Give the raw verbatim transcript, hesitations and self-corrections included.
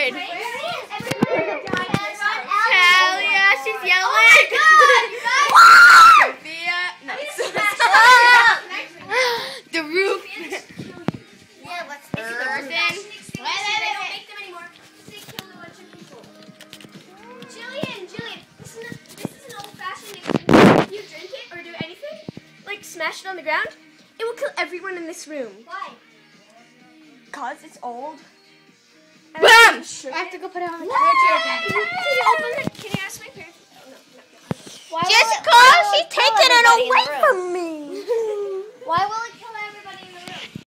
good. Talia, she's yelling. Oh my God, Sophia, no. The roof. Yeah, let's Earthen. Wait, wait, wait, don't make them anymore. They killed a bunch of people. Jillian, Jillian, this is, not, this is an old-fashioned extinguisher. If you drink it or do anything, like smash it on the ground, it will kill everyone in this room. Why? Because it's old. Bam! I have to go put it on the refrigerator. Can you open it? Can you ask my parents? Oh, no, no, no. Just because she's taking it away from me. Why will it